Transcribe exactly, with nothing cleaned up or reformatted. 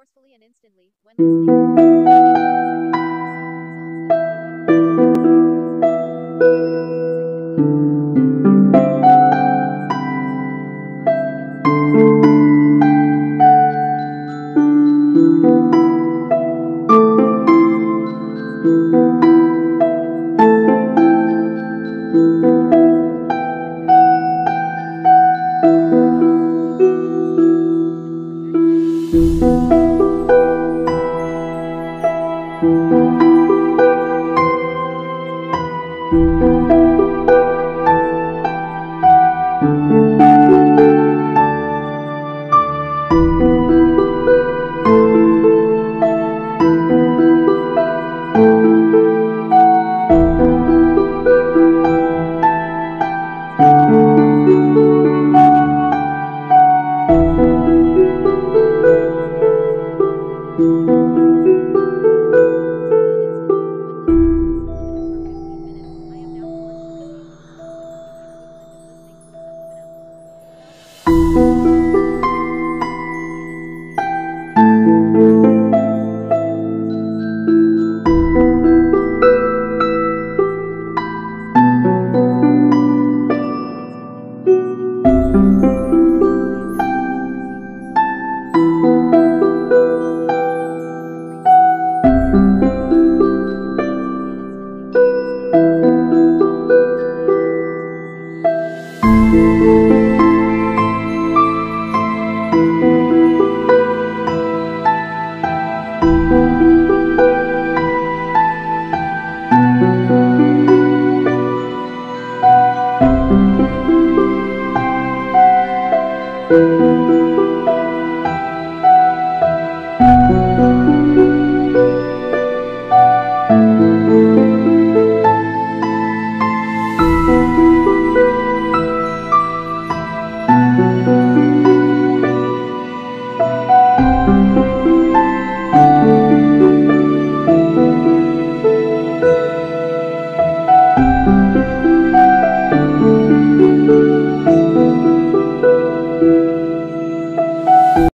forcefully and instantly when listening to a song. Second, receive the results that immediately follow listening to a song for four hundred hours consecutively. Listening to a subliminal for five seconds. Receive the results that immediately follow listening to a song for five hundred hours consecutively. Listening to a subliminal for ten seconds. Receive the results that immediately follow listening to a subliminal for ten thousand hours consecutively. Repeat instantly. Listening to a subliminal for thirty seconds. Receive the results that immediately follow listening to a subliminal for one hundred hours consecutively. Repeat instantly. Listening to a subliminal for ten seconds. Receive the results that immediately follow listening to a subliminal for one hundred hours consecutively. Repeat instantly. Listening to a subliminal for thirty seconds. Receive the results that immediately follow listening to a subliminal for one hundred hours consecutively. Repeat instantly. Listening to a subliminal for thirty seconds. Receive the results that immediately follow listening to a subliminal for ten thousand hours consecutively. Forcefully and instantly when listening to a subliminal for fifteen minutes. I am now forced to receive the results that will be the equivalent of listening to a subliminal without listening to a subliminal. Forcefully and instantly when listening to a subliminal for fifteen minutes. I am now forced to receive the results that will be the equivalent of listening to a subliminal for seven hundred years consecutively. Forcefully and instantly when listening to a subliminal for thirty minutes. I am now forced to receive the results that will be the equivalent of listening to a subliminal for three hundred seventy-five years consecutively. Forcefully and instantly when listening to a subliminal for fifteen minutes. I am now forced to receive the results that will be the equivalent of listening to a subliminal for one hundred years consecutively. Forcefully and instantly when listening to a subliminal for fifteen minutes. I am now forced to receive the results that will be the equivalent of listening to a subliminal for one hundred years consecutively. Repeat instantly. Listening to a subliminal for fifteen minutes. I am now forced to receive the results that will be the equivalent of listening to a subliminal for one hundred years consecutively. Forcefully and instantly when listening to a subliminal for fifteen minutes. I am now forced to receive the results that will be the equivalent of listening to a subliminal for one hundred years consecutively.